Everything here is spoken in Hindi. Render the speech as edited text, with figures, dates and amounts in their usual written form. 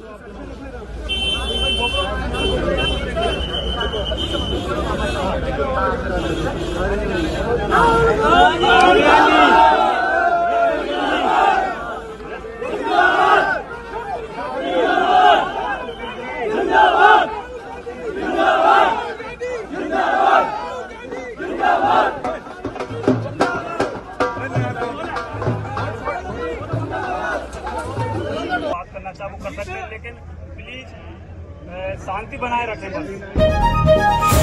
वो कर सकते हैं, लेकिन प्लीज शांति बनाए रखें बस।